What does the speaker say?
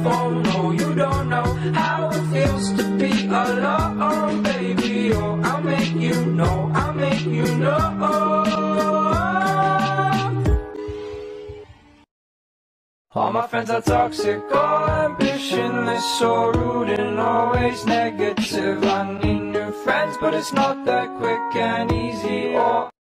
phone. No, you don't know how it feels to be alone, baby. Oh, I'll make you know, I'll make you know. All my friends are toxic, all ambitionless, so rude and always negative. I need new friends, but it's not that quick and easy. Oh,